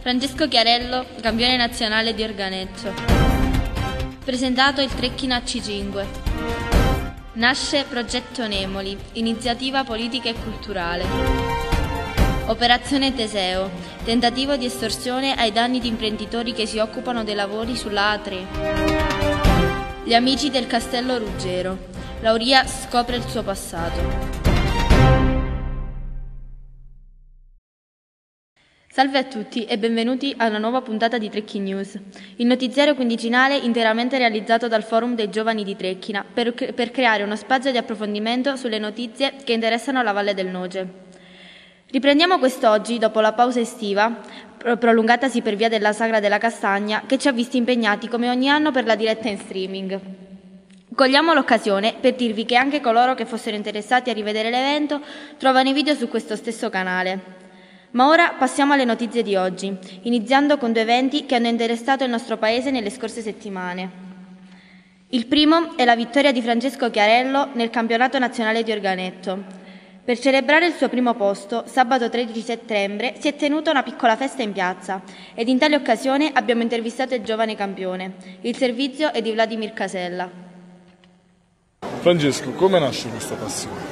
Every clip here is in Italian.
Francesco Chiarello, campione nazionale di organetto. Presentato il Trecchino a C5. Nasce Progetto Nemoli, iniziativa politica e culturale. Operazione Teseo, tentativo di estorsione ai danni di imprenditori che si occupano dei lavori sulla A3. Gli amici del Castello Ruggero. Lauria scopre il suo passato. Salve a tutti e benvenuti a una nuova puntata di Trecchi News, il notiziario quindicinale interamente realizzato dal Forum dei Giovani di Trecchina per creare uno spazio di approfondimento sulle notizie che interessano la Valle del Noce. Riprendiamo quest'oggi dopo la pausa estiva, prolungatasi per via della Sagra della Castagna, che ci ha visti impegnati come ogni anno per la diretta in streaming. Cogliamo l'occasione per dirvi che anche coloro che fossero interessati a rivedere l'evento trovano i video su questo stesso canale. Ma ora passiamo alle notizie di oggi, iniziando con due eventi che hanno interessato il nostro Paese nelle scorse settimane. Il primo è la vittoria di Francesco Chiarello nel campionato nazionale di organetto. Per celebrare il suo primo posto, sabato 13 settembre si è tenuta una piccola festa in piazza ed in tale occasione abbiamo intervistato il giovane campione. Il servizio è di Vladimir Casella. Francesco, come nasce questa passione?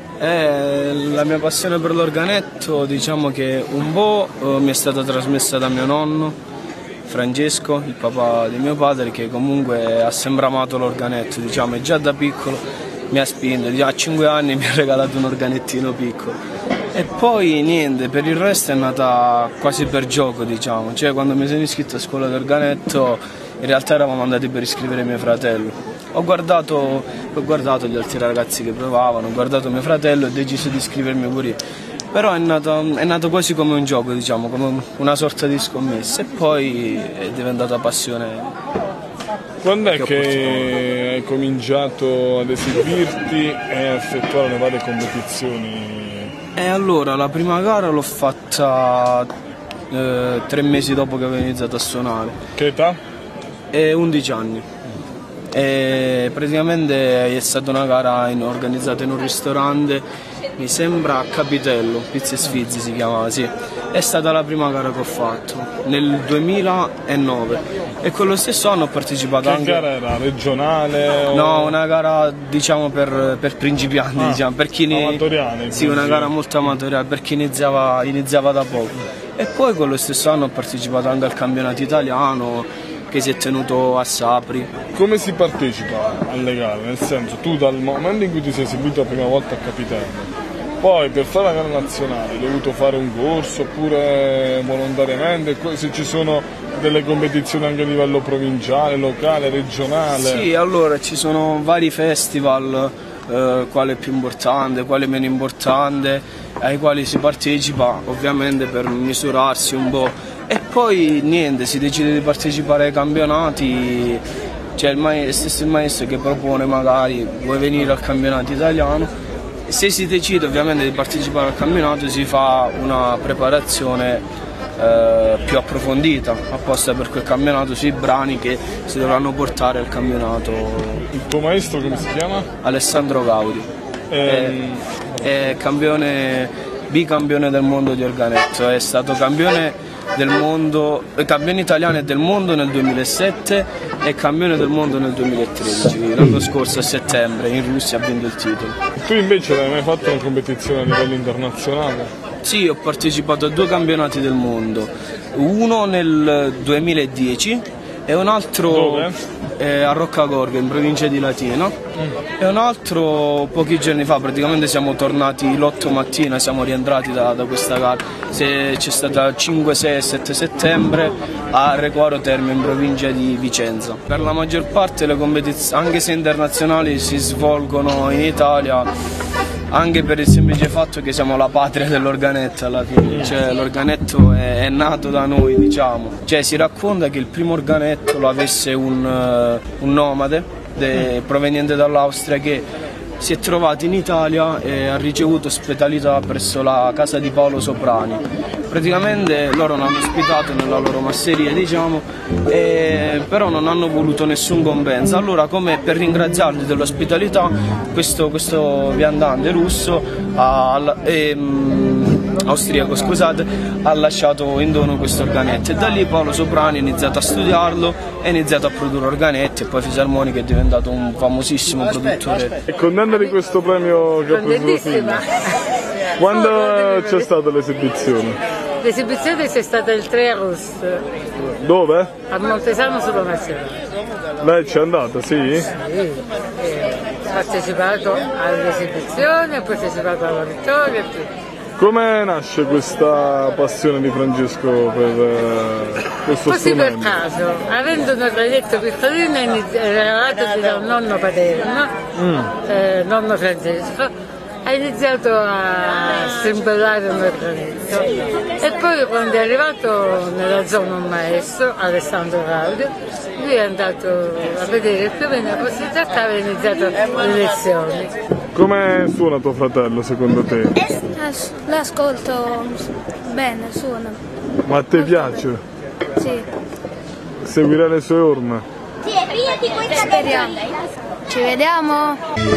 La mia passione per l'organetto, diciamo che un po' mi è stata trasmessa da mio nonno, Francesco, il papà di mio padre, che comunque ha sempre amato l'organetto, diciamo, e già da piccolo mi ha spinto, a 5 anni mi ha regalato un organettino piccolo. E poi niente, per il resto è nata quasi per gioco, diciamo, cioè quando mi sono iscritto a scuola di organetto in realtà eravamo andati per iscrivere mio fratello. Ho guardato gli altri ragazzi che provavano, ho guardato mio fratello e ho deciso di iscrivermi pure io. Però è nato quasi come un gioco, diciamo, come una sorta di scommessa e poi è diventata passione. Quando è che hai cominciato ad esibirti e a effettuare le varie competizioni? Allora, la prima gara l'ho fatta 3 mesi dopo che avevo iniziato a suonare. Che età? 11 anni. E praticamente è stata una gara organizzata in un ristorante, mi sembra a Capitello, Pizza e Sfizzi si chiamava, sì. È stata la prima gara che ho fatto nel 2009 e quello stesso anno ho partecipato anche. Che gara era? Regionale? O... No, una gara diciamo per principianti, diciamo, per chi amatoriale. Sì, una gara molto amatoriale per chi iniziava da poco. E poi quello stesso anno ho partecipato anche al campionato italiano che si è tenuto a Sapri. Come si partecipa alle gare? Nel senso, tu dal momento in cui ti sei esibito la prima volta a Capitello, poi per fare la gara nazionale hai dovuto fare un corso oppure volontariamente? Se ci sono delle competizioni anche a livello provinciale, locale, regionale? Sì, allora ci sono vari festival, quale è più importante, quale è meno importante, ai quali si partecipa ovviamente per misurarsi un po'. E poi niente, si decide di partecipare ai campionati, c'è stesso il maestro che propone magari vuoi venire al campionato italiano. Se si decide ovviamente di partecipare al campionato si fa una preparazione più approfondita apposta per quel campionato sui brani che si dovranno portare al campionato. Il tuo maestro come si chiama? Alessandro Gaudi, è bicampione del mondo di organetto, è stato campione italiano e del mondo nel 2007 e campione del mondo nel 2013, l'anno scorso a settembre in Russia ha vinto il titolo. Tu invece hai mai fatto una competizione a livello internazionale? Sì, ho partecipato a 2 campionati del mondo, uno nel 2010 e un altro a Roccagorgo in provincia di Latina e un altro pochi giorni fa, praticamente siamo tornati l'8 mattina, siamo rientrati da questa gara, c'è stata il 5, 6 e 7 settembre a Requaro Terme in provincia di Vicenza. Per la maggior parte le competizioni, anche se internazionali, si svolgono in Italia. Anche per il semplice fatto che siamo la patria dell'organetto alla fine, cioè l'organetto è nato da noi, diciamo. Cioè si racconta che il primo organetto lo avesse un nomade proveniente dall'Austria che si è trovato in Italia e ha ricevuto ospitalità presso la casa di Paolo Soprani. Praticamente loro l'hanno ospitato nella loro masseria, diciamo, però non hanno voluto nessun compenso. Allora, come per ringraziarli dell'ospitalità, questo viandante russo austriaco, scusate, ha lasciato in dono questo organetto, e da lì Paolo Soprani ha iniziato a studiarlo, ha iniziato a produrre organetti, e poi Fisarmonica è diventato un famosissimo produttore. È contenta di questo premio che ha preso tuo figlio? Quando c'è stata l'esibizione? L'esibizione c'è stata il 3 agosto. Dove? A Montesano sulla Nazionale. Lei c'è andata, sì? Sì, ho partecipato all'esibizione, ho partecipato alla vittoria. Come nasce questa passione di Francesco per questo Così strumento? per caso, avendo un traghetto piccolino regalato dal nonno paterno, nonno Francesco, ha iniziato a strimpellare un organetto, e poi quando è arrivato nella zona un maestro, Alessandro Claudio, lui è andato a vedere più o meno cosa si trattava e ha iniziato le lezioni. Come suona tuo fratello secondo te? L'ascolto bene, suona. Ma a te piace? Sì. Seguire le sue orme? Speriamo. Ci vediamo?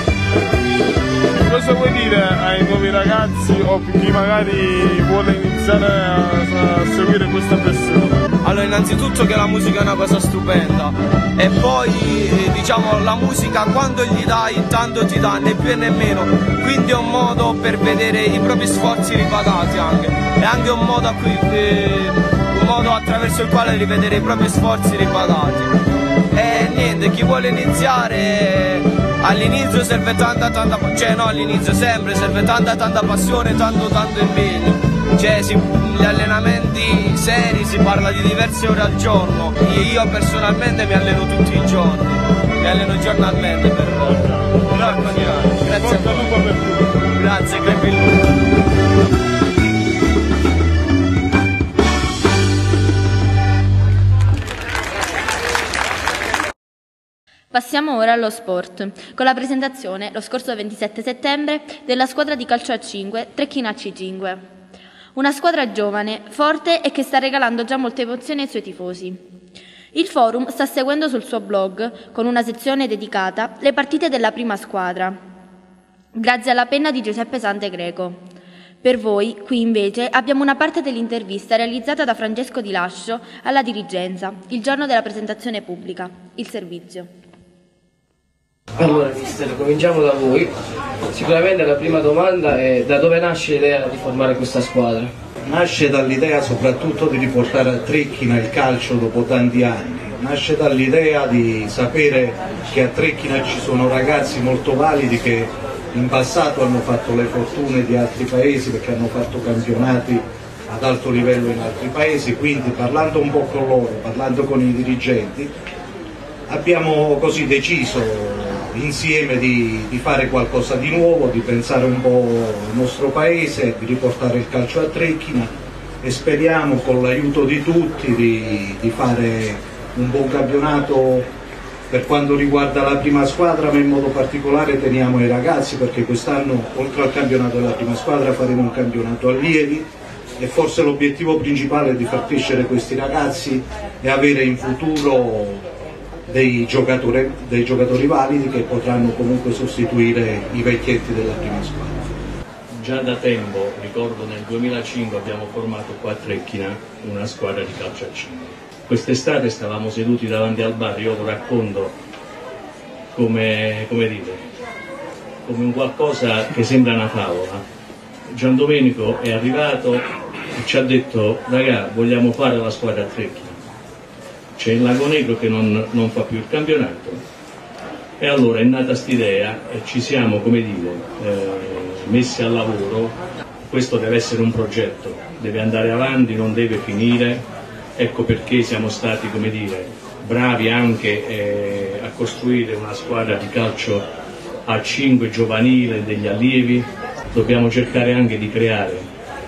Cosa vuoi dire ai nuovi ragazzi o chi magari vuole iniziare a seguire questa passione? Allora, innanzitutto che la musica è una cosa stupenda, e poi diciamo la musica quando gli dai tanto ti dà, né più né meno, quindi è un modo per vedere i propri sforzi ripagati anche, è anche un modo, un modo attraverso il quale rivedere i propri sforzi ripagati. E niente, chi vuole iniziare all'inizio serve all'inizio sempre serve tanta passione, tanto impegno. Cioè gli allenamenti seri, si parla di diverse ore al giorno. Io personalmente mi alleno tutti i giorni, mi alleno giornalmente per continuare. Grazie a voi. Grazie, crepi il lupo. Passiamo ora allo sport, con la presentazione, lo scorso 27 settembre, della squadra di calcio a 5 Trecchina C5. Una squadra giovane, forte e che sta regalando già molte emozioni ai suoi tifosi. Il forum sta seguendo sul suo blog, con una sezione dedicata, le partite della prima squadra, grazie alla penna di Giuseppe Santegreco. Per voi, qui invece, abbiamo una parte dell'intervista realizzata da Francesco Di Lascio alla dirigenza, il giorno della presentazione pubblica, il servizio. Allora mister, cominciamo da voi. Sicuramente la prima domanda è: da dove nasce l'idea di formare questa squadra? Nasce dall'idea soprattutto di riportare a Trecchina il calcio dopo tanti anni, nasce dall'idea di sapere che a Trecchina ci sono ragazzi molto validi che in passato hanno fatto le fortune di altri paesi perché hanno fatto campionati ad alto livello in altri paesi, quindi parlando un po' con loro, parlando con i dirigenti, abbiamo così deciso insieme di fare qualcosa di nuovo, di pensare un po' al nostro paese, di riportare il calcio a Trecchina, e speriamo con l'aiuto di tutti di fare un buon campionato per quanto riguarda la prima squadra, ma in modo particolare teniamo i ragazzi, perché quest'anno oltre al campionato della prima squadra faremo un campionato allievi, e forse l'obiettivo principale è di far crescere questi ragazzi e avere in futuro dei giocatori validi che potranno comunque sostituire i vecchietti della prima squadra. Già da tempo, ricordo nel 2005 abbiamo formato qua a Trecchina una squadra di calcio a 5. Quest'estate stavamo seduti davanti al bar, io lo racconto come un qualcosa che sembra una favola. Gian Domenico è arrivato e ci ha detto: ragà, vogliamo fare la squadra a Trecchina. C'è il Lago Negro che non fa più il campionato, e allora è nata quest'idea e ci siamo, messi al lavoro. Questo deve essere un progetto, deve andare avanti, non deve finire. Ecco perché siamo stati, bravi anche a costruire una squadra di calcio a 5 giovanile degli allievi. Dobbiamo cercare anche di creare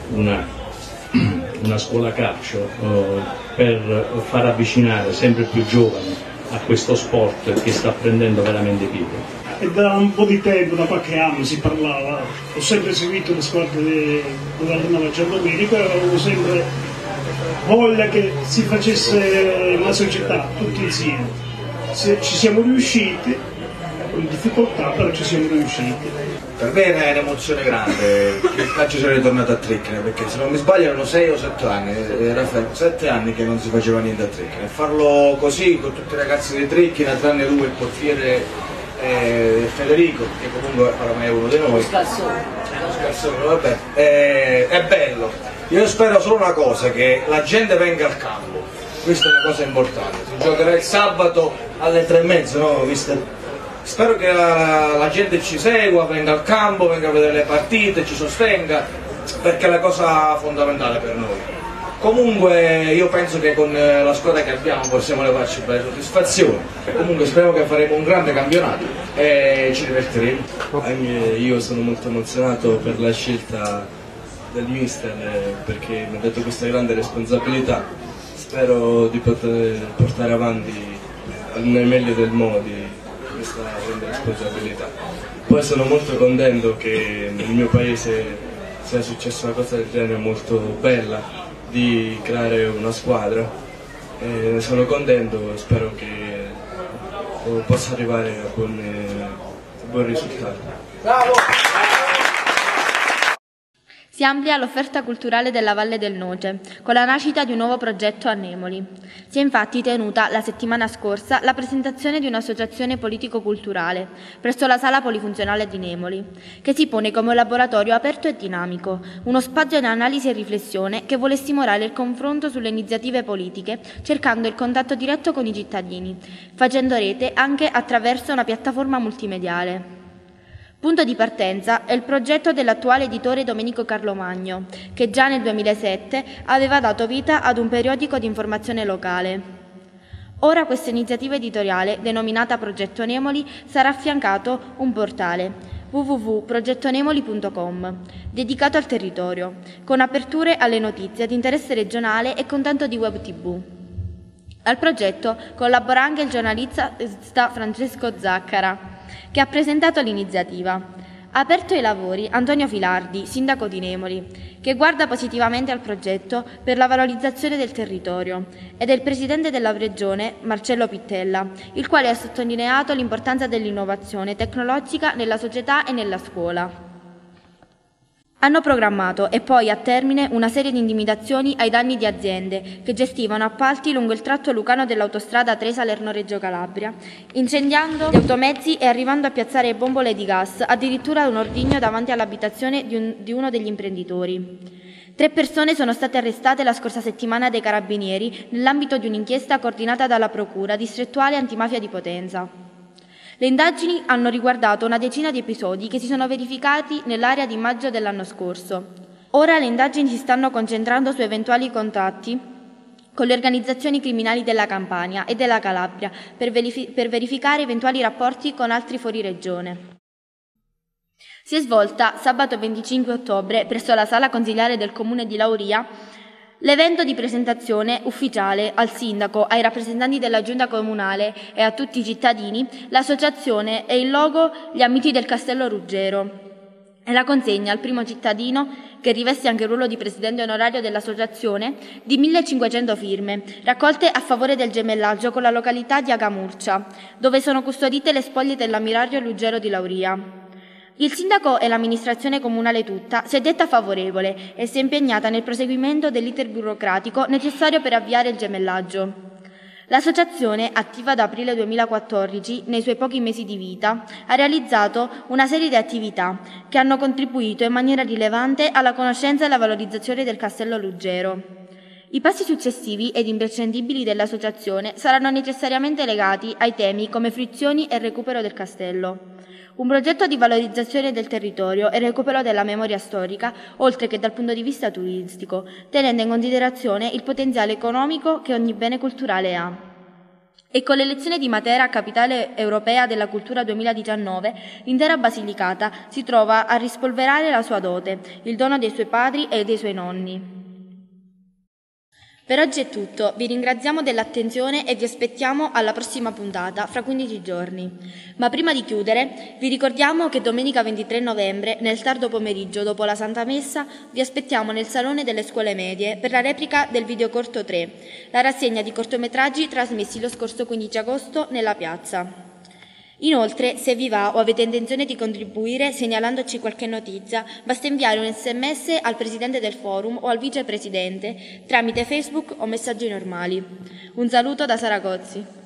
una scuola calcio per far avvicinare sempre più giovani a questo sport che sta prendendo veramente piede. E da un po' di tempo, da qualche anno si parlava, ho sempre seguito le squadre dove allenava Gian Domenico e avevo sempre voglia che si facesse una società tutti insieme. Ci siamo riusciti, di difficoltà, però ci siamo riusciti. Per me è un'emozione grande che il calcio sia ritornato a Treccina, perché se non mi sbaglio erano 6 o 7 anni, era 7 anni che non si faceva niente a Treccina, e farlo così con tutti i ragazzi di Treccina, tranne lui, il portiere Federico, che comunque oramai è uno di noi, vabbè, è bello. Io spero solo una cosa, che la gente venga al campo, questa è una cosa importante. Si giocherà il sabato alle 3:30, no? Spero che la gente ci segua, venga al campo, venga a vedere le partite, ci sostenga, perché è la cosa fondamentale per noi. Comunque io penso che con la squadra che abbiamo possiamo levarci belle soddisfazioni. Comunque speriamo che faremo un grande campionato e ci divertiremo. Io sono molto emozionato per la scelta del mister, perché mi ha dato questa grande responsabilità. Spero di poter portare avanti nel meglio del modo questa grande responsabilità. Poi sono molto contento che nel mio paese sia successa una cosa del genere, molto bella, di creare una squadra. Sono contento e spero che possa arrivare a buon risultato. Bravo! Si amplia l'offerta culturale della Valle del Noce, con la nascita di un nuovo progetto a Nemoli. Si è infatti tenuta la settimana scorsa la presentazione di un'associazione politico-culturale presso la Sala Polifunzionale di Nemoli, che si pone come un laboratorio aperto e dinamico, uno spazio di analisi e riflessione che vuole stimolare il confronto sulle iniziative politiche, cercando il contatto diretto con i cittadini, facendo rete anche attraverso una piattaforma multimediale. Punto di partenza è il progetto dell'attuale editore Domenico Carlomagno, che già nel 2007 aveva dato vita ad un periodico di informazione locale. Ora questa iniziativa editoriale, denominata Progetto Nemoli, sarà affiancato un portale www.progettonemoli.com, dedicato al territorio, con aperture alle notizie di interesse regionale e con tanto di web tv. Al progetto collabora anche il giornalista Francesco Zaccara, che ha presentato l'iniziativa. Ha aperto i lavori Antonio Filardi, sindaco di Nemoli, che guarda positivamente al progetto per la valorizzazione del territorio, ed è il presidente della Regione, Marcello Pittella, il quale ha sottolineato l'importanza dell'innovazione tecnologica nella società e nella scuola. Hanno programmato e poi a termine una serie di intimidazioni ai danni di aziende che gestivano appalti lungo il tratto lucano dell'autostrada Salerno-Reggio Calabria, incendiando gli automezzi e arrivando a piazzare bombole di gas, addirittura un ordigno davanti all'abitazione di uno degli imprenditori. 3 persone sono state arrestate la scorsa settimana dai Carabinieri nell'ambito di un'inchiesta coordinata dalla Procura distrettuale antimafia di Potenza. Le indagini hanno riguardato una decina di episodi che si sono verificati nell'area di maggio dell'anno scorso. Ora le indagini si stanno concentrando su eventuali contatti con le organizzazioni criminali della Campania e della Calabria per verificare eventuali rapporti con altri fuoriregione. Si è svolta sabato 25 ottobre presso la Sala Consiliare del Comune di Lauria l'evento di presentazione ufficiale al sindaco, ai rappresentanti della giunta comunale e a tutti i cittadini, l'associazione e il logo Gli Amici del Castello Ruggero e la consegna al primo cittadino, che riveste anche il ruolo di presidente onorario dell'associazione, di 1500 firme, raccolte a favore del gemellaggio con la località di Agamurcia, dove sono custodite le spoglie dell'ammiraglio Ruggero di Lauria. Il sindaco e l'amministrazione comunale tutta si è detta favorevole e si è impegnata nel proseguimento dell'iter burocratico necessario per avviare il gemellaggio. L'associazione, attiva da aprile 2014, nei suoi pochi mesi di vita, ha realizzato una serie di attività che hanno contribuito in maniera rilevante alla conoscenza e alla valorizzazione del Castello Ruggero. I passi successivi ed imprescindibili dell'associazione saranno necessariamente legati ai temi come fruizioni e recupero del castello. Un progetto di valorizzazione del territorio e recupero della memoria storica, oltre che dal punto di vista turistico, tenendo in considerazione il potenziale economico che ogni bene culturale ha. E con l'elezione di Matera capitale europea della cultura 2019, l'intera Basilicata si trova a rispolverare la sua dote, il dono dei suoi padri e dei suoi nonni. Per oggi è tutto, vi ringraziamo dell'attenzione e vi aspettiamo alla prossima puntata, fra 15 giorni. Ma prima di chiudere, vi ricordiamo che domenica 23 novembre, nel tardo pomeriggio dopo la Santa Messa, vi aspettiamo nel Salone delle Scuole Medie per la replica del Videocorto 3, la rassegna di cortometraggi trasmessi lo scorso 15 agosto nella piazza. Inoltre, se vi va o avete intenzione di contribuire segnalandoci qualche notizia, basta inviare un SMS al Presidente del Forum o al Vicepresidente tramite Facebook o messaggi normali. Un saluto da Sara Gozzi.